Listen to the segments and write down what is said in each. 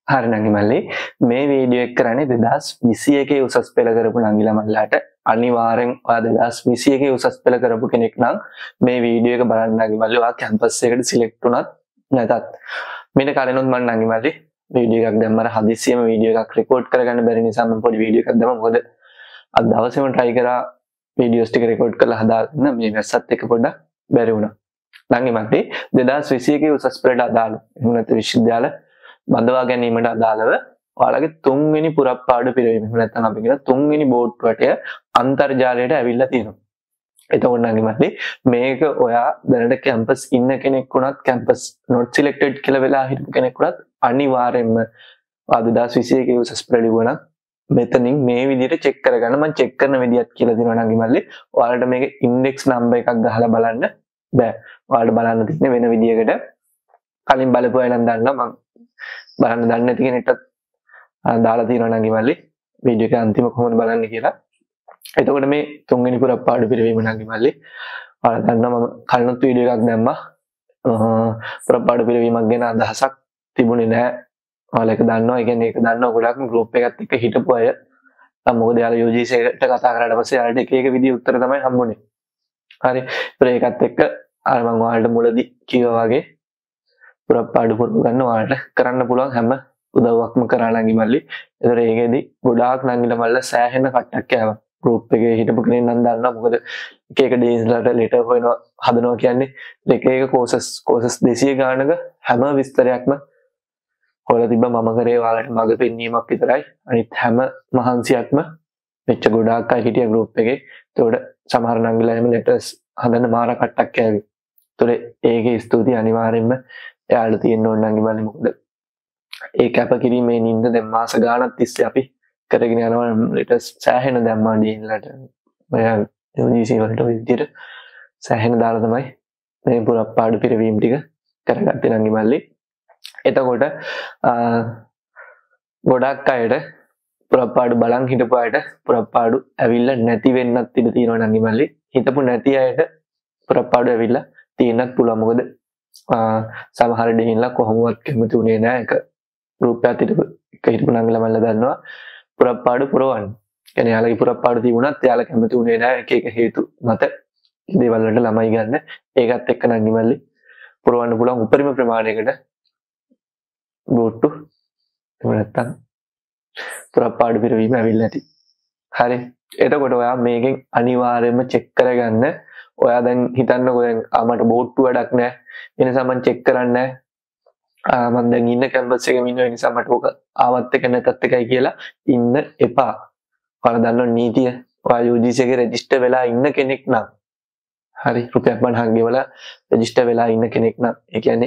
හරි නංගි මල්ලි මේ වීඩියෝ එක කරන්නේ 2021 උසස් පෙළ කරපු නංගිලා මල්ලාට අනිවාර්යෙන් ඔයා 2021 උසස් පෙළ කරපු කෙනෙක් නම් මේ වීඩියෝ එක බලන්න නංගි මල්ලි ඔයා කැම්පස් එකට සිලෙක්ට් වුණත් නැතත් මෙන්න කලිනුත් මම නංගි මල්ලි වීඩියෝ එකක් දැම්මම හදිස්සියම වීඩියෝ එකක් රෙකෝඩ් කරගන්න බැරි නිසා මම පොඩි වීඩියෝ එකක් දැම්මා මොකද අද දවසේම try කරා වීඩියෝස් ටික රෙකෝඩ් කරලා හදාගන්න මේ වැස්සත් එක්ක පොඩ්ඩක් බැරි වුණා නංගි මල්ලි 2021 උසස් පෙළට අදාළ එහෙම නැත්නම් විශ්වවිද්‍යාල බඳවා ගැනීමට අදාළව ඔයාලගේ තුන්වෙනි පුරප්පාඩු පිරවීම එහෙම නැත්නම් අපි කියන තුන්වෙනි බෝඩ් වටය අන්තර්ජාලයට ඇවිල්ලා තියෙනවා. එතකොට නංගි මල්ලි මේක ඔයා දැනට කැම්පස් ඉන්න කෙනෙක් වුණත් කැම්පස් not selected කියලා වෙලා හිටපු කෙනෙක් වුණත් අනිවාර්යෙන්ම 2021 උසස් පෙළ ලිව්වනම් මෙතනින් මේ විදිහට චෙක් කරගන්න මම චෙක් කරන විදිහත් කියලා දෙනවා නංගි මල්ලි. ඔයාලට මේක ඉන්ඩෙක්ස් නම්බර් එකක් ගහලා බලන්න බෑ. ඔයාලට බලන්න තියෙන්නේ වෙන විදිහකට කලින් බලපු අය නම් දන්නවා මම බලන්න දන්නේ නැති කෙනෙක්ට දාලා තියෙනවා නංගි මල්ලි වීඩියෝ එක අන්තිම කොහොමද බලන්න කියලා. එතකොට මේ තුන්වෙනි පුරප්පාඩු පිරවීම නංගි මල්ලි ඔයාලා දන්නවා මම කලිනුත් වීඩියෝ එකක් දැම්මා. පුරප්පාඩු පිරවීමක් ගැන අදහසක් තිබුණේ නැහැ. ඔයාලා ඒක දන්නවා. ඒ කියන්නේ ඒක දන්නවා ගොඩක් ගෲප් එකත් එක්ක හිටපු අය. මොකද යාළුවෝ UGC එකට කතා කරාට පස්සේ යාළුවට එක එක විදිහ උත්තර තමයි හම්බුනේ. හරි. ඒකත් එක්ක අර මම ඔයාලට මුලදී කිව්වා වගේ පුරප්පාඩු පුරව ගන්න ඔයාලට කරන්න පුළුවන් හැම උදව්වක්ම කරා නංගි මල්ලි. ඒතර ඒකෙදි ගොඩාක් නංගිලා මල්ල සෑහෙන කට්ටක් යනවා. ගෲප් එකේ හිටපු කෙනෙක් නම් දන්නවා මොකද එක එක ඩේස්ලට ලෙටර් හොයනවා හදනවා කියන්නේ එක එක කෝසස් 200 ගානක හැම විස්තරයක්ම හොයලා තිබ්බා. මම කරේ ඔයාලට මග පෙන්වීමක් විතරයි. අනිත් හැම මහන්සියක්ම මෙච්ච ගොඩාක් අය හිටියා ගෲප් එකේ. ඒතකොට සමහර නංගිලා එහෙම ලෙටර්ස් හදන්න මාර කට්ටක් යවි. ඒතර ඒකේ ස්තුතියි අනිවාර්යෙන්ම එයාලට තියෙන්න ඕන නංගි මල්ලි. මොකද ඒ කැපකිරීමේ නින්ද දැන් මාස ගාණක් තිස්සේ අපි කරගෙන යනවා. ලෙටර්ස් සෑහෙන දැම්මා ඩීන්ලට ඔයා UGC වලට ඔය විදිහට සෑහෙන දාලා තමයි මේ පුරප්පාඩු පිරවීම ටික කරගත්තේ නංගි මල්ලි. එතකොට ගොඩක් අයට පුරප්පාඩු බලන් හිටපු අයට පුරප්පාඩු ඇවිල්ලා නැති වෙන්නත් ඉඩ තියෙනවා නංගි මල්ලි. හිතපු නැති අයට පුරප්පාඩු ඇවිල්ලා තියෙන්නත් පුළුවන්. මොකද සමහර ඩේන්ලා කොහොමවත් කැමති උනේ නැහැ. ඒක ගෲප් එකත් හිටපු නංගිලා මල්ලා දන්නවා පුරප්පාඩු පුරවන්න. කියන්නේ යාළගේ පුරප්පාඩු තිබුණත් යාළ කැමති උනේ නැහැ එක එක හේතු මත දේවල් වලට ළමයි ගන්න. ඒකත් එක්ක නංගි මල්ලි පුරවන්න පුළුවන් උපරිම ප්‍රමාණයකට බෝට්ටු එහෙම නැත්තම් පුරප්පාඩු පිරවීම ඇවිල්ලා ඇති. හරි. එතකොට ඔයා මේකෙන් අනිවාර්යයෙන්ම චෙක් කරගන්න. ඔයා දැන් හිතන්නකෝ දැන් මට බෝට්ටු වැඩක් නැහැ. ඒ නිසා මම චෙක් කරන්නේ නැහැ. මම දැන් ඉන්න කැම්පස් එකේ ඉන්න නිසා මට ඔක ආවත් එක නැතත් එකයි කියලා ඉන්න එපා. ඔයාලා දන්නව නීතිය. ඔයා UGC එකේ රෙජිස්ටර් වෙලා ඉන්න කෙනෙක් නම් හරි රුපියල් 50ක් ගෙවලා රෙජිස්ටර් වෙලා ඉන්න කෙනෙක් නම් ඒ කියන්නේ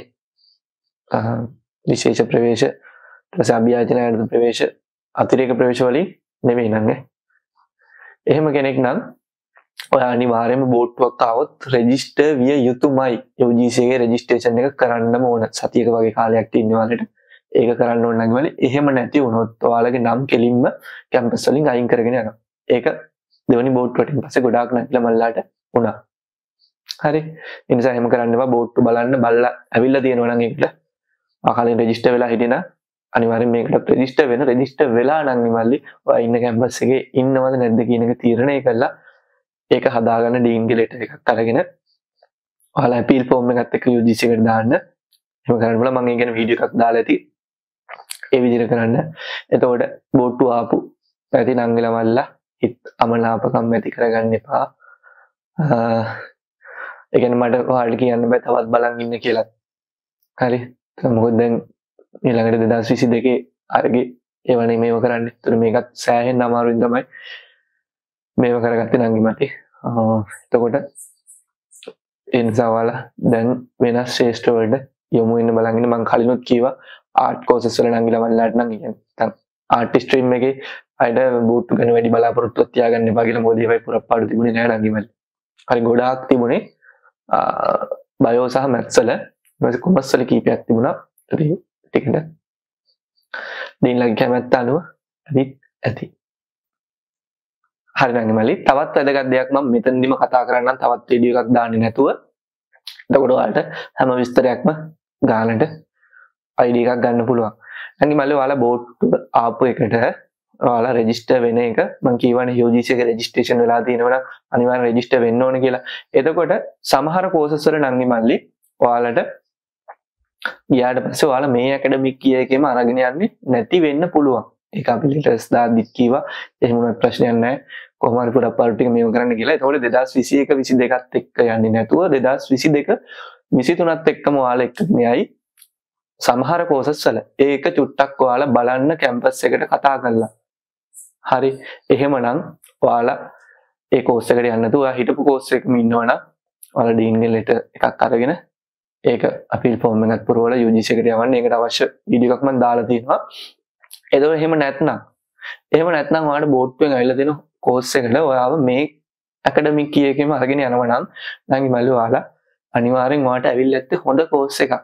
විශේෂ ප්‍රවේශ ඊට අභියාචන ආයතන ප්‍රවේශ අතිරේක ප්‍රවේශ වලින් නෙවෙයි නං එහෙම කෙනෙක් නම් ඔයා අනිවාර්යයෙන්ම බෝට්ටුවක් ආවොත් රෙජිස්ටර් විය යුතුමයි. UGC එකේ රෙජිස්ට්‍රේෂන් එක කරන්නම ඕන. සතියක වගේ කාලයක් ඉන්න ඔයාලට ඒක කරන්න ඕන නම් වල එහෙම නැති වුණොත් ඔයාලගේ නම් කෙලින්ම කැම්පස් වලින් අයින් කරගෙන යනවා. ඒක දෙවෙනි බෝට්ටුවට පස්සේ ගොඩාක් නැතිලා මල්ලාට වුණා. හරි. ඒ නිසා එහෙම කරන්න එපා. බෝට්ටු බලන්න බලලා ඇවිල්ලා තියෙනවා නම් ඒකට ආකාලෙන් රෙජිස්ටර් වෙලා හිටිනා අනිවාර්යෙන් මේකට රෙජිස්ටර් වෙලා නම් ඉමල්ලි ඔයා ඉන්න කැම්පස් එකේ ඉන්නවද නැද්ද කියන එක තීරණය කළා. ඒක හදාගන්න ඩීන්ගේ ලෙටර් එකක් අරගෙන ඔයාලා අපීල් ෆෝම් එකත් එක්ක UGC එකට දාන්න. එහෙම කරන්න බල මම ඒ ගැන වීඩියෝ එකක් දාලා ඇති. ඒ විදිහට කරන්න. එතකොට බෝට්ටු ආපු පැති නංගිලා මල්ලා හිත අමනාපකම් ඇති කරගන්න එපා. ඒ කියන්නේ මට ඔයාලට කියන්න බෑ තවත් බලන් ඉන්න කියලා. හරි. මොකද දැන් ඊළඟට 2022 අරගේ ඒවනේ මේව කරන්නේ. ඒතර මේකත් සෑහෙන අමාරුවෙන් තමයි මේව කරගත්තේ නංගි මතේ. එතකොට ඒ නිසා ඔයාලා දැන් වෙනස් ශ්‍රේෂ්ඨ වලට යොමු වෙන්න බලන් ඉන්න. මම කලිනුත් කිව්වා ආර්ට් කෝසස් වල නංගිලා මල්ලාට නම් කියන්නේ නැත්නම් ආර්ට් ස්ට්‍රීම් එකේ අයිඩ බූට් ගැන වැඩි බලාපොරොත්තුවක් තියාගන්න එපා කියලා. මොකද ඒවයි පුරප්පාඩු තිබුණේ නැහැ නංගි මල්ලි. හරි ගොඩාක් තිබුණේ බයෝ සහ මැත්ස් වල ඊට කොමර්ස් වල කීපයක් තිබුණා. ටිකට දීන්ලගේ කැමැත්ත අනුව ඇති. හරි නංගි මල්ලි තවත් වැදගත් දෙයක් මම මෙතනදිම කතා කරන්නම් තවත් වීඩියෝ එකක් දාන්නේ නැතුව. එතකොට ඔයාලට හැම විස්තරයක්ම ගානට ID එකක් ගන්න පුළුවන්. නංගි මල්ලි ඔයාලා බෝට් ආපු එකට ඔයාලා රෙජිස්ටර් වෙන එක මම කියවනේ UGC එකේ රෙජිස්ට්‍රේෂන් වෙලා තියෙනවා නම් අනිවාර්යෙන් රෙජිස්ටර් වෙන්න ඕනේ කියලා. එතකොට සමහර කෝසස් වල නංගි මල්ලි ඔයාලට ගියාට පස්සේ ඔයාලා මේ ඇකඩමික් කිය එකේම අරගෙන යන්නේ නැති වෙන්න පුළුවන්. ඒක අපි ලෙටර්ස් දාද්දිත් කීවා එහෙම වුණත් ප්‍රශ්නයක් නැහැ. කොහොම හරි පොඩක් පාඩු ටික මේව කරන්න කියලා. ඒතකොට 2021 22ත් එක්ක යන්නේ නැතුව 2022 23ත් එක්කම ඔයාලා එක්කගෙන යයි. සමහර කෝසස් වල ඒක චුට්ටක් ඔයාලා බලන්න කැම්පස් එකට කතා කරලා. හරි. එහෙමනම් ඔයාලා ඒ කෝස් එකට යන්න නැතුව ඔයා හිටපු කෝස් එකකම ඉන්නවනම් ඔයාලා ඩීන්ගෙන් ලෙටර් එකක් අරගෙන ඒක අපීල් ෆෝම් එකක් පුරවලා UGC එකට යවන්න. ඒකට අවශ්‍ය වීඩියෝ එකක් මම දාලා තියෙනවා. එතකොට එහෙම නැත්නම් ඔයාලට බෝට්ටුවෙන් ඇවිල්ලා දෙන කෝස් එකට ඔයාව මේ ඇකඩමික් කී එකේම අරගෙන යනවා නම් නංගි මල්ලි ඔයාලා අනිවාර්යෙන් ඔයාලට ඇවිල්ලා ඇත්තේ හොඳ කෝස් එකක්.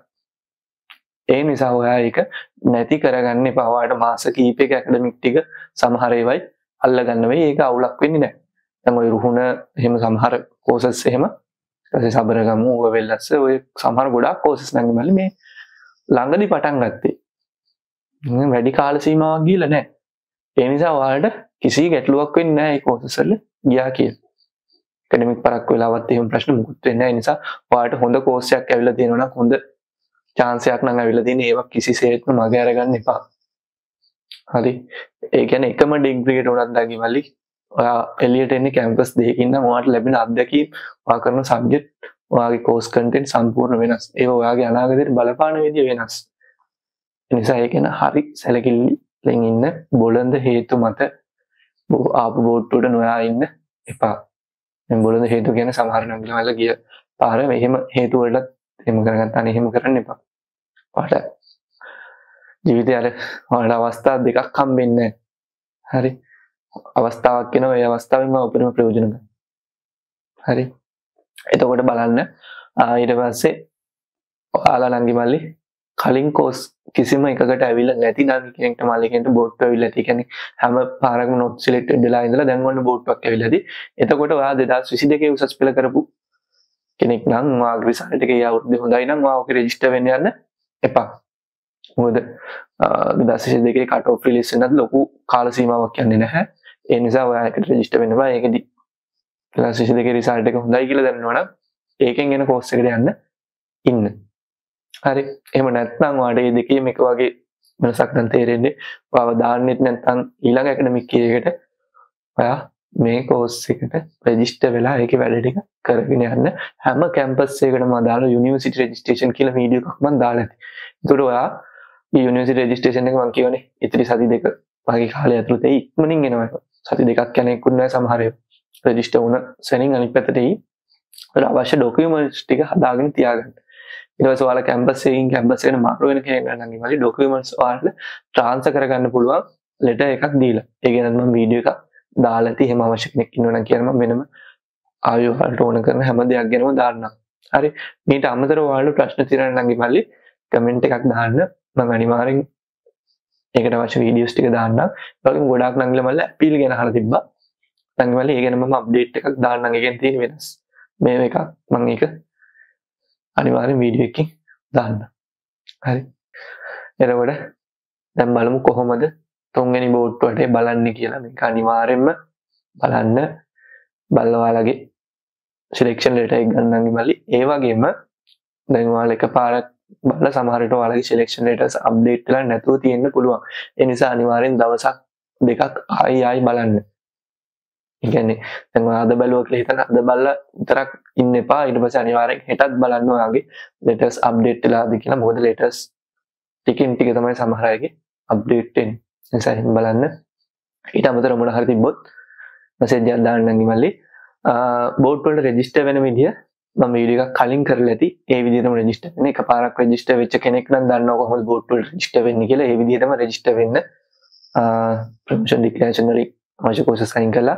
ඒ නිසා ඔයා ඒක නැති කරගන්න එපා. ඔයාලට මාස කීපයක ඇකඩමික් ටික සමහර ඒවායි අල්ලගන්න වෙයි. ඒක අවුලක් වෙන්නේ නැහැ. දැන් ඔය රුහුණ එහෙම සමහර කෝසස් එහෙම ඊට සබරගමු ඔය වෙල්ලස්ස ඔය සමහර ගොඩාක් කෝසස් නංගි මල්ලි මේ ළඟදී පටන් ගත්තේ. වැඩි කාල සීමාවක් ගිහලා නැහැ. ඒ නිසා ඔයාලට කිසි ගැටලුවක් වෙන්නේ නැහැ මේ කෝසස් වල ගියා කියලා. ඇකඩමික් පරක් වෙලාවත් එහෙම ප්‍රශ්න මුකුත් වෙන්නේ නැහැ. ඒ නිසා ඔයාලට හොඳ කෝස් එකක් ඇවිල්ලා තියෙනවා නම් හොඳ chance එකක් නම් ඇවිල්ලා තියෙන ඒවා කිසිසේත්ම මග අරගන්න එපා. හරි. ඒ කියන්නේ එකම ඩිග්‍රී එකට උනත් නංගි මල්ලි ඔයා එළියට එන්නේ කැම්පස් දෙකකින් නම් ඔයාලට ලැබෙන අත්දැකීම් ඔයා කරන සබ්ජෙක්ට් ඔයාගේ කෝස් කන්ටෙන්ට් සම්පූර්ණ වෙනස්. ඒක ඔයාගේ අනාගතයට බලපාන විදිය වෙනස්. ඒ නිසා ඒක න හරි සැලකිල්ලෙන් ඉන්න බොළඳ හේතු මත ආපු බෝට්ටුවට නොයා ඉන්න එපා. දැන් බොළඳ හේතු කියන්නේ සමහර නංගි මල්ලි ගිය පාර මෙහෙම හේතු වලට එහෙම කරගත්තා නේ එහෙම කරන්න එපා. ඔයාලට ජීවිතේ අර ඔයාලට අවස්ථා දෙකක් හම්බෙන්නේ නැහැ. හරි. අවස්ථාවක් එනවා ඒ අවස්ථාවෙන්ම උපරිම ප්‍රයෝජන ගන්න. හරි. එතකොට බලන්න ඊට පස්සේ ඔයාලා නංගි මල්ලි කලින් කෝස් කිසිම එකකට ඇවිල්ලා නැති නංගි කෙනෙක්ට මල්ලි කෙනෙක්ට බෝට්ටු ඇවිල්ලා ඇති. කියන්නේ හැම පාරක්ම not selected වෙලා ඉඳලා දැන් ඔන්න බෝට්ටුවක් ඇවිල්ලා ඇති. එතකොට ඔයා 2022 උසස් පෙළ කරපු කෙනෙක් නම් ඔයාගේ රිසල්ට් එකේ අවුරුද්ද හොඳයි නම් ඔයා ඔකේ රෙජිස්ටර් වෙන්න යන්න එපා. මොකද 2022 කට් ඔෆ් රිලීස් වෙනත් ලොකු කාල සීමාවක් යන්නේ නැහැ. ඒ නිසා ඔයා එකට රෙජිස්ටර් වෙන්න බෑ. ඒකෙදි 2022 රිසල්ට් එක හොඳයි කියලා දන්නවනම් ඒකෙන් එන කෝස් එකට යන්න ඉන්න. හරි. එහෙම නැත්නම් ඔයාලට මේ දෙකේම එක වගේ වෙනසක් නම් තේරෙන්නේ. ඔයාව දාන්නෙත් නැත්නම් ඊළඟ ඇකඩමික් කීයකට ඔයා මේ කෝස් එකට රෙජිස්ටර් වෙලා ඒකේ වැඩ ටික කරගෙන යන්න. හැම කැම්පස් එකකටම දාලා යුනිවර්සිටි රෙජිස්ට්‍රේෂන් කියලා වීඩියෝ එකක් මම දාලා ඇති. ඒකට ඔයා මේ යුනිවර්සිටි රෙජිස්ට්‍රේෂන් එක මම කියවනේ ඉතිරි සති දෙක වගේ කාලය ඇතුළත ඉක්මනින් එනවා. සති දෙකක් යන එක්කුත් නැහැ සමහර ඒවා. රෙජිස්ටර් වුණ සෙනින් අනිත් පැත්තට ඒත් අවශ්‍ය ඩොකියුමන්ට්ස් ටික හදාගෙන තියාගන්න. ඊට පස්සේ ඔයාලා කැම්පස් එකකින් කැම්පස් එකට මාරු වෙන කෙනෙක් නම් ඉතින් ඩොකියුමන්ට්ස් ඔයාලට ට්‍රාන්ස්ෆර් කරගන්න පුළුවන් ලෙටර් එකක් දීලා. ඒ කියන්නේ මම වීඩියෝ එකක් දාලා ඇති. එහෙම අවශ්‍ය කෙනෙක් ඉන්නවා නම් කියලා මම වෙනම ආයෙ ඔයාලට ඕන කරන හැම දෙයක් ගැනම දාන්නම්. හරි. මීට අමතරව ඔයාලට ප්‍රශ්න තියෙනවා නම් ඉමල්ලි කමෙන්ට් එකක් දාන්න. මම අනිවාර්යෙන් ඒකට අවශ්‍ය වීඩියෝස් ටික දාන්නම්. ඒ වගේම ගොඩාක් නම් ඉමල්ලි අපීල් ගැන අහලා තිබ්බා. නම් ඉමල්ලි ඒ ගැන මම අප්ඩේට් එකක් දාන්නම්. ඒකෙන් තියෙන වෙනස්. මේ එකක් මම ඒක අනිවාර්යෙන් වීඩියෝ එකකින් දාන්න. හරි. එතකොට දැන් බලමු කොහොමද තුන්වෙනි බෝට්ටුවට බලන්නේ කියලා. මේක අනිවාර්යෙන්ම බලන්න. බලලා ඔයාලගේ සිලෙක්ෂන් ලෙටර් එක ගන්න ඉමල්ලි. ඒ වගේම දැන් ඔයාලා එකපාරක් බලලා සමහර විට ඔයාලගේ සිලෙක්ෂන් ලෙටර්ස් අප්ඩේට් වෙලා නැතුව තියෙන්න පුළුවන්. ඒ නිසා අනිවාර්යෙන් දවසක් දෙකක් ආයි බලන්න. ඒ කියන්නේ දැන් ඔයා අද බැලුවා කියලා හිතන අද බලලා විතරක් ඉන්න එපා. ඊට පස්සේ අනිවාර්යෙන් හෙටත් බලන්න ඔයාගේ ලෙටර්ස් අප්ඩේට් වෙලාද කියලා. මොකද ලෙටර්ස් ටිකින් ටික තමයි සමහර අයගේ අප්ඩේට් වෙන්නේ. ඒ නිසා එහෙම බලන්න. ඊට අමතරව මොන හරි තිබ්බොත් මෙසේජ් එකක් දාන්න ඉමල්ලි. බෝට් වලට රෙජිස්ටර් වෙන විදිය මම වීඩියෝ එකක් කලින් කරලා ඇති. ඒ විදිහටම රෙජිස්ටර් වෙන්න. එකපාරක් රෙජිස්ටර් වෙච්ච කෙනෙක් නම් දන්නවා කොහොමද බෝට් වලට රෙජිස්ටර් වෙන්නේ කියලා. ඒ විදිහටම රෙජිස්ටර් වෙන්න. ප්‍රොමෝෂන් ඩික්ලරේෂනරි අවශ්‍ය කෝසස් සයින් කළා.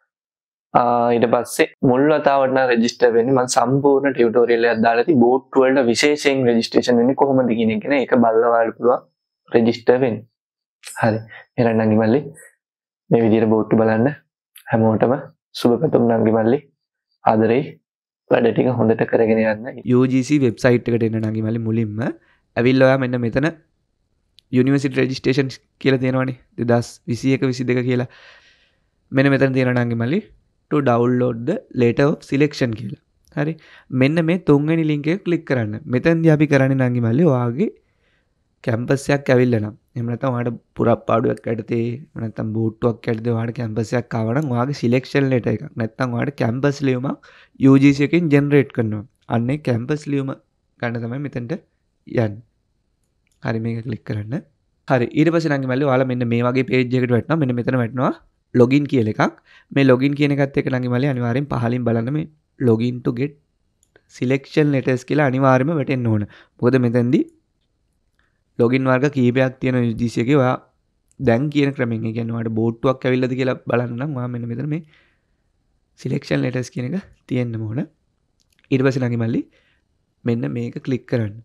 ඊට පස්සේ මුල් වතාවට නම් රෙජිස්ටර් වෙන්නේ මම සම්පූර්ණ ටියුටෝරියල් එකක් දාලා ඇති. බෝට් වලට විශේෂයෙන් රෙජිස්ට්‍රේෂන් වෙන්නේ කොහොමද කියන එක නේ. ඒක බලලා ඔයාලට පුළුවන් රෙජිස්ටර් වෙන්න. හරි. එහෙනම් නම් ඉමල්ලි මේ විදිහට බෝට්ටු බලන්න හැමෝටම සුබ පැතුම් නම් ඉමල්ලි. ආදරේ වැඩ ටික හොඳට කරගෙන යන්න. UGC වෙබ්සයිට් එකට එන්න නම් ඉමල්ලි මුලින්ම ඇවිල්ලා ඔයා මෙන්න මෙතන යුනිවර්සිටි රෙජිස්ට්‍රේෂන් කියලා තියෙනවනේ 2021 22 කියලා. මෙන්න මෙතන තියෙනවා නංගි මල්ලි to download the letter of selection කියලා. හරි. මෙන්න මේ තුන්වෙනි link එක click කරන්න. මෙතනදී අපි කරන්නේ නංගි මල්ලි ඔයාගේ කැම්පස් එකක් ඇවිල්ලා නම් එහෙම නැත්නම් ඔයාලට පුරප්පාඩුවක් යටතේ එහෙම නැත්නම් බෝට්ටුවක් යටතේ ඔයාලට කැම්පස් එකක් ආව නම් ඔයාගේ සිලෙක්ෂන් ලෙටර් එකක් නැත්නම් ඔයාලට කැම්පස් ලියුමක් UGC එකෙන් ජෙනරේට් කරනවා. අන්නේ කැම්පස් ලියුම ගන්න තමයි මෙතනට යන්නේ. හරි මේක ක්ලික් කරන්න. හරි ඊට පස්සේ නංගි මල්ලි ඔයාලා මෙන්න මේ වගේ page එකකට වැටෙනවා. මෙන්න මෙතන වැටෙනවා login කියලා එකක්. මේ login කියන එකත් එක්ක නංගි මල්ලි අනිවාර්යෙන් පහලින් බලන්න මේ login to get selection letters කියලා අනිවාර්යයෙන්ම වැටෙන්න ඕන. මොකද මෙතෙන්දී login වර්ග කීපයක් තියෙන UGC එකේ ඔයා දැන් කියන ක්‍රමෙන් ඒ කියන්නේ ඔයාලට බෝට්ටුවක් ඇවිල්ලාද කියලා බලන්න නම් ඔයා මෙන්න මෙතන මේ selection letters කියන එක තියෙන්න ඕන. ඊට පස්සේ නංගි මල්ලි මෙන්න මේක ක්ලික් කරන්න.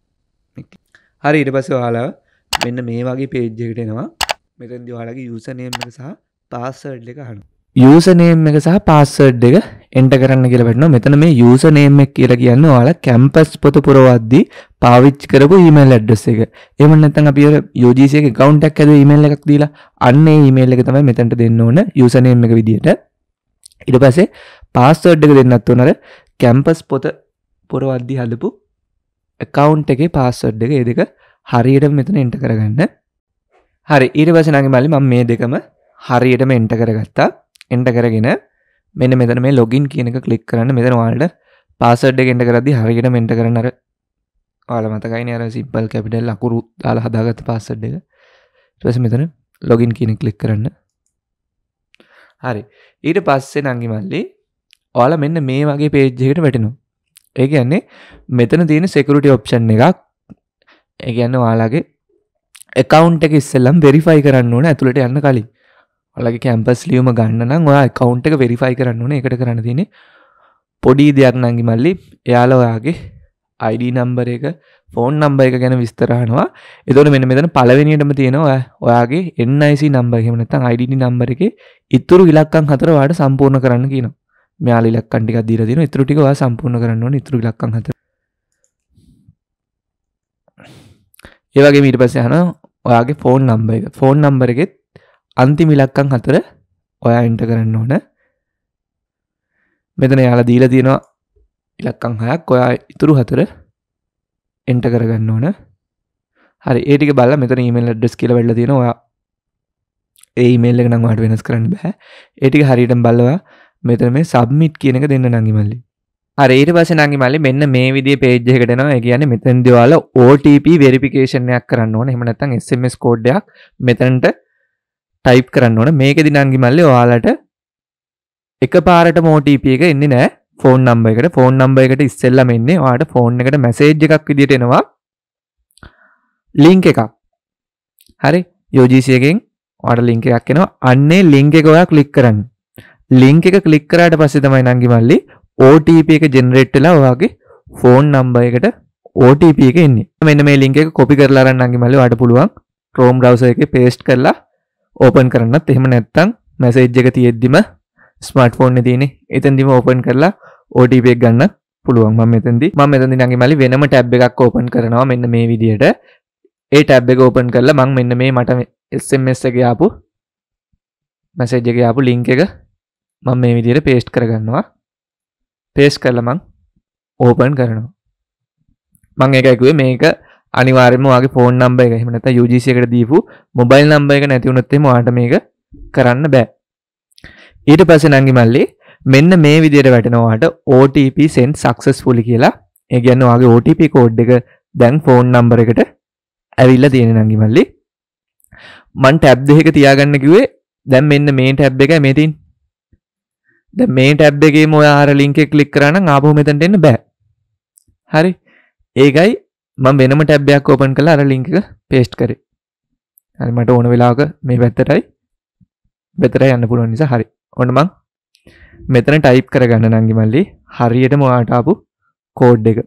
හරි ඊට පස්සේ ඔයාලා මෙන්න මේ වගේ page එකකට එනවා. මෙතෙන්දී ඔයාලගේ user name එක සහ password එක අහනවා. user name එක සහ password එක enter කරන්න කියලා වැටෙනවා. මෙතන මේ user name එක කියලා කියන්නේ ඔයාලා campus පොත පුරවද්දී පාවිච්චි කරපු email address එක. එහෙම නැත්නම් අපි UGC එකේ account එකක් ඇදුවේ email එකක් දීලා අන්න ඒ email එක තමයි මෙතනට දෙන්න ඕන user name එක විදියට. ඊට පස්සේ password එක දෙන්නත් ඕන අර campus පොත පුරවද්දී හදපු account එකේ password එක. ඒ දෙක හරියටම මෙතන enter කරගන්න. හරි ඊට පස්සේ නංගි මල්ලි මම මේ දෙකම හරියටම enter කරගත්තා. enter කරගෙන මෙන්න මෙතන මේ login කියන එක click කරන්න. මෙතන ඔයාලට password එක enter කරද්දී හරියටම enter කරන්න අර ඔයාලා මතකයිනේ අර simple capital අකුරු දාලා හදාගත්ත password එක. ඊට පස්සේ මෙතන login කියන එක click කරන්න. හරි ඊට පස්සේ නංගි මල්ලි ඔයාලා මෙන්න මේ වගේ page එකකට වැටෙනවා. ඒ කියන්නේ මෙතන තියෙන security option එකක්. ඒ කියන්නේ ඔයාලගේ account එක ඉස්සෙල්ලම verify කරන්න ඕන ඇතුළට යන්න කලින්. ඔයාලගේ campus ලියුම ගන්න නම් ඔයා account එක verify කරන්න ඕනේ. ඒකට කරන්න තියෙන්නේ පොඩි දෙයක් නංගි මල්ලි. එයාලා ඔයාගේ ID number එක, phone number එක ගැන විස්තර අහනවා. එතකොට මෙන්න මෙතන පළවෙනියටම තියෙනවා ඔයාගේ NIC number එහෙම නැත්නම් ID number එකේ ඉතුරු ඉලක්කම් 4 ඔයාලට සම්පූර්ණ කරන්න කියනවා. මෙයාලා ඉලක්කම් ටිකක් දීලා තියෙනවා. ඉතුරු ටික ඔයා සම්පූර්ණ කරන්න ඕනේ. ඉතුරු ඉලක්කම් 4. ඒ වගේම ඊට පස්සේ අහනවා ඔයාගේ phone number එක. phone number එකෙත් අන්තිම ඉලක්කම් 4 ඔයා එන්ටර් කරන්න ඕන. මෙතන යාලා දීලා තියෙනවා ඉලක්කම් 6ක්. ඔයා ඉතුරු 4 එන්ටර් කරගන්න ඕන. හරි ඒ ටික බලලා මෙතන email address කියලා වැටලා තියෙනවා. ඔයා ඒ email එක නම් ඔයාලට වෙනස් කරන්න බෑ. ඒ ටික හරියටම බලලා මෙතන මේ submit කියන එක දෙන්න නංගි මල්ලි. හරි ඊට පස්සේ නංගි මල්ලි මෙන්න මේ විදිහේ page එකකට එනවා. ඒ කියන්නේ මෙතනදී ඔයාලා OTP verification එකක් කරන්න ඕන. එහෙම නැත්නම් SMS code එකක් මෙතනට type කරන්න ඕන. මේකෙදි නංගි මල්ලි ඔයාලට එකපාරටම OTP එක එන්නේ නැහැ phone number එකට. phone number එකට ඉස්සෙල්ලාම එන්නේ ඔයාලට phone එකට message එකක් විදිහට එනවා. link එකක්. හරි UGC එකෙන් ඔයාලට link එකක් එනවා. අන්නේ link එක ඔයා click කරන්න. link එක click කරාට පස්සේ තමයි නංගි මල්ලි OTP එක generate වෙලා ඔයාගේ phone number එකට OTP එක එන්නේ. මෙන්න මේ link එක copy කරලා අරන් නංගි මල්ලි ඔයාලට පුළුවන් Chrome browser එකේ paste කරලා open කරන්නත්. එහෙම නැත්නම් message එක තියෙද්දිම smartphone එකේ තියෙන්නේ එතෙන්දිම open කරලා OTP එක ගන්න පුළුවන්. මම මෙතෙන්දි නංගි මල්ලි වෙනම tab එකක් open කරනවා මෙන්න මේ විදියට. ඒ tab එක open කරලා මම මෙන්න මේ මට SMS එකේ ආපු message එකේ ආපු link එක මම මේ විදියට paste කරගන්නවා. paste කරලා මම open කරනවා. මම ඒකයි කිව්වේ මේක අනිවාර්යයෙන්ම ඔයාගේ phone number එක එහෙම නැත්නම් UGC එකට දීපු mobile number එක නැති වුණොත් එහෙම ඔයාලට මේක කරන්න බෑ. ඊට පස්සේ නංගි මල්ලි මෙන්න මේ විදියට වැටෙනවා ඔයාලට OTP send successfully කියලා. ඒ කියන්නේ ඔයාගේ OTP code එක දැන් phone number එකට ඇවිල්ලා තියෙන නංගි මල්ලි. මම tab දෙකක තියාගන්න කිව්වේ දැන් මෙන්න මේ tab එකයි මේ තියෙන්නේ. දැන් මේ tab එකේම ඔයා අර link එක click කරා නම් ආපහු මෙතනට එන්න බෑ. හරි. ඒකයි මම වෙනම tab එකක් open කරලා අර link එක paste කරේ. හරි මට ඕන වෙලාවක මේ පැත්තටයි යන්න පුළුවන් නිසා හරි. ඔන්න මම මෙතන type කරගන්න නංගි මල්ලි හරියටම ඔයාට ආපු code එක.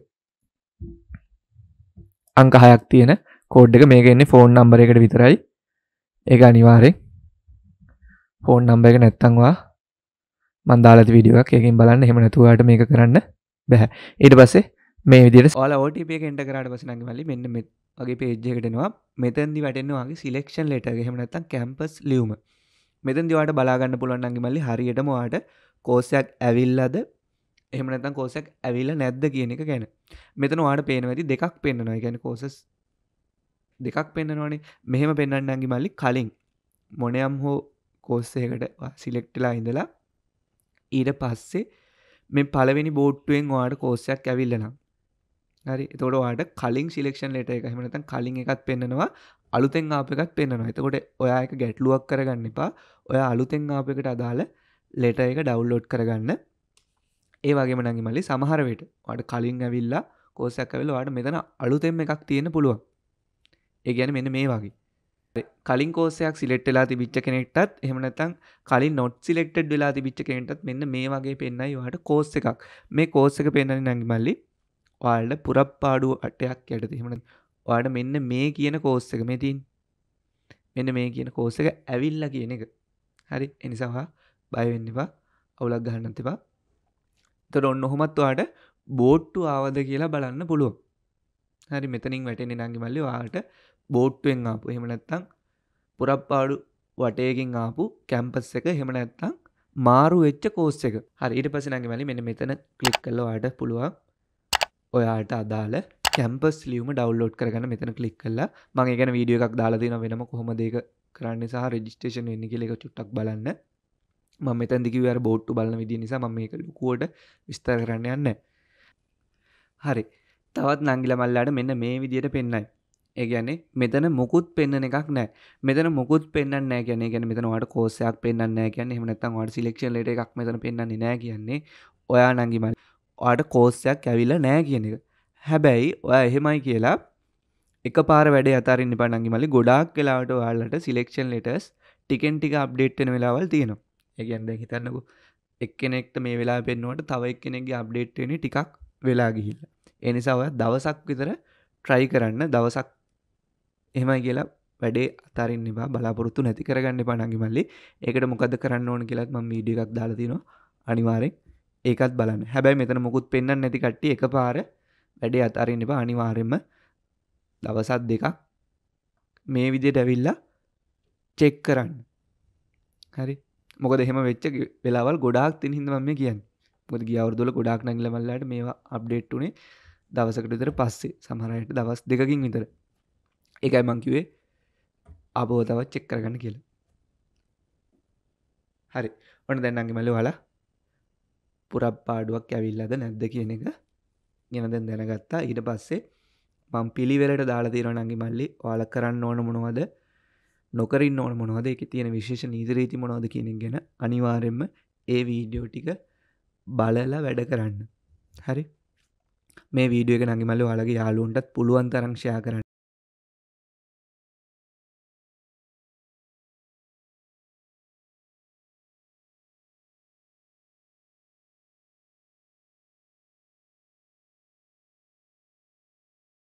අංක 6ක් තියෙන code එක. මේක එන්නේ phone number එකට විතරයි. ඒක අනිවාර්යෙන් phone number එක නැත්තම් ඔයා මම දාලා තියෙන වීඩියෝ එකක් ඒකෙන් බලන්න. එහෙම නැතුව ඔයාලට මේක කරන්න බෑ. ඊට පස්සේ මේ විදිහට ඔයාලා OTP එක එන්ටර් කරාට පස්සේ නංගි මල්ලි මෙන්න වගේ පේජ් එකකට එනවා. මෙතෙන්දි වැටෙනවා වගේ සිලෙක්ෂන් ලෙටර් එක. එහෙම නැත්නම් කැම්පස් ලියුම. මෙතෙන්දි ඔයාලට බලා ගන්න පුළුවන් නම් මල්ලි හරියටම ඔයාලට කෝස් එකක් ඇවිල්ලාද එහෙම නැත්නම් කෝස් එකක් ඇවිල්ලා නැද්ද කියන එක ගැන. මෙතන ඔයාලට පේනවා ඇති දෙකක් පෙන්නනවා. ඒ කියන්නේ කෝසස් දෙකක් පෙන්නනවානේ. මෙහෙම පෙන්වන්නම් මල්ලි කලින් මොනියම් හෝ කෝස් එකකට සිලෙක්ට් වෙලා ඉඳලා ඊට පස්සේ මේ පළවෙනි බෝඩ්ටුවෙන් ඔයාලට කෝස් එකක් ඇවිල්ලා නම් හරි. එතකොට ඔයාලට කලින් සිලෙක්ෂන් ලෙටර් එක එහෙම නැත්නම් කලින් එකක් පෙන්නනවා අලුතෙන් ආපු එකක් පෙන්නනවා. එතකොට ඔයා එක ගැටලුවක් කරගන්න එපා. ඔයා අලුතෙන් ආපු එකට අදාළ ලෙටර් එක ඩවුන්ලෝඩ් කරගන්න. ඒ වගේම නම් මල්ලි සමහර වෙලට ඔයාලට කලින් ඇවිල්ලා කෝස් එකක් ඇවිල්ලා ඔයාලට මෙතන අලුතෙන් එකක් තියෙන්න පුළුවන්. ඒ කියන්නේ මෙන්න මේ වගේ. කලින් කෝස් එකක් සිලෙක්ට් වෙලා තිබිච්ච කෙනෙක්ටත් එහෙම නැත්නම් කලින් not selected වෙලා තිබිච්ච කෙනෙක්ටත් මෙන්න මේ වගේ පෙන්නයි ඔයාලට කෝස් එකක්. මේ කෝස් එක පෙන්නන්නේ නම් මල්ලි ඔයාලට පුරප්පාඩු අටයක් යටතේ එහෙම නැත්නම් ඔයාලට මෙන්න මේ කියන කෝස් එක මේ තියෙන්නේ. මෙන්න මේ කියන කෝස් එක ඇවිල්ලා කියන එක. හරි. ඒ නිසා ඔයා බය වෙන්න එපා. අවුලක් ගන්නත් එපා. එතකොට ඔන්න ඔහොමත් ඔයාලට බෝට්ටු ආවද කියලා බලන්න පුළුවන්. හරි. මෙතනින් වැටෙන්නේ නම් මල්ලි ඔයාලට බෝට්ටුවෙන් ආපු එහෙම නැත්නම් පුරප්පාඩු වටයකින් ආපු කැම්පස් එක එහෙම නැත්නම් මාරු වෙච්ච කෝස් එක. හරි. ඊට පස්සේ නම් මල්ලි මෙන්න මෙතන ක්ලික් කරලා ඔයාලට පුළුවන් ඔයාලට අදාළ කැම්පස් ලියුම ඩවුන්ලෝඩ් කරගන්න මෙතන ක්ලික් කරලා මම ඒ ගැන වීඩියෝ එකක් දාලා තියෙනවා වෙනම කොහොමද ඒක කරන්නේ සහ රෙජිස්ට්‍රේෂන් වෙන්නේ කියලා ඒක චුට්ටක් බලන්න. මම මෙතනදි කිව්වේ අර බෝට්ටු බලන විදිය නිසා මම මේක ලොකුවට විස්තර කරන්න යන්නේ නැහැ. හරි. තවත් නංගිලා මල්ලාට මෙන්න මේ විදියට පෙන්නයි. ඒ කියන්නේ මෙතන මුකුත් පෙන්නන එකක් නැහැ. මෙතන මුකුත් පෙන්නන්නේ නැහැ කියන්නේ මෙතන ඔයාලට කෝස් එකක් පෙන්නන්නේ නැහැ කියන්නේ එහෙම නැත්නම් ඔයාලට සිලෙක්ෂන් ලෙටර් එකක් මෙතන පෙන්නන්නේ නැහැ කියන්නේ ඔයා නංගි මල්ලි ඔයාලට කෝස් එකක් ඇවිල්ලා නැහැ කියන එක. හැබැයි ඔයා එහෙමයි කියලා එකපාර වැඩේ අතාරින්න එපා නංගි මල්ලි. ගොඩාක් වෙලාවට ඔයාලට සිලෙක්ෂන් ලෙටර්ස් ටිකෙන් ටික අප්ඩේට් වෙන වෙලාවල් තියෙනවා. ඒ කියන්නේ දැන් හිතන්නකෝ එක්කෙනෙක්ට මේ වෙලාවේ පෙන්නුවට තව එක්කෙනෙක්ගේ අප්ඩේට් වෙන්නේ ටිකක් වෙලා ගිහිල්ලා. ඒ නිසා ඔයා දවසක් විතර try කරන්න. දවසක් එහෙමයි කියලා වැඩේ අතාරින්න එපා. බලාපොරොත්තු නැති කරගන්න එපා නංගි මල්ලි. ඒකට මොකද්ද කරන්න ඕන කියලාත් මම වීඩියෝ එකක් දාලා තිනවා. අනිවාර්යෙන් ඒකත් බලන්න. හැබැයි මෙතන මොකුත් පෙන්වන්න නැති කට්ටිය එකපාර වැඩේ අතාරින්න එපා. අනිවාර්යෙන්ම දවසක් දෙකක් මේ විදිහට ඇවිල්ලා චෙක් කරන්න. හරි. මොකද එහෙම වෙච්ච වෙලාවල් ගොඩාක් තියෙන හින්දා මම මේ කියන්නේ. මොකද ගිය අවුරුදු වල ගොඩාක් නංගිලා මල්ලාට මේවා අප්ඩේට් උනේ දවසකට විතර පස්සේ. සමහර අයට දවස් දෙකකින් විතර. ඒකයි මං කිව්වේ ආපහු තවත් චෙක් කරගන්න කියලා. හරි. ඔන්න දැන් නංගි මල්ලි ඔයාලා පුරප්පාඩුවක් ඇවිල්ලාද නැද්ද කියන එක ගැන දැන් දැනගත්තා. ඊට පස්සේ මම පිළිවෙලට දාලා තියෙනවා නංගි මල්ලි ඔයාලා කරන්න ඕන මොනවද නොකර ඉන්න ඕන මොනවද ඒකේ තියෙන විශේෂ නීති රීති මොනවද කියන එක ගැන අනිවාර්යයෙන්ම ඒ වීඩියෝ ටික බලලා වැඩ කරන්න. හරි. මේ වීඩියෝ එක නංගි මල්ලි ඔයාලගේ යාළුවන්ටත් පුළුවන් තරම් ෂෙයා කරන්න.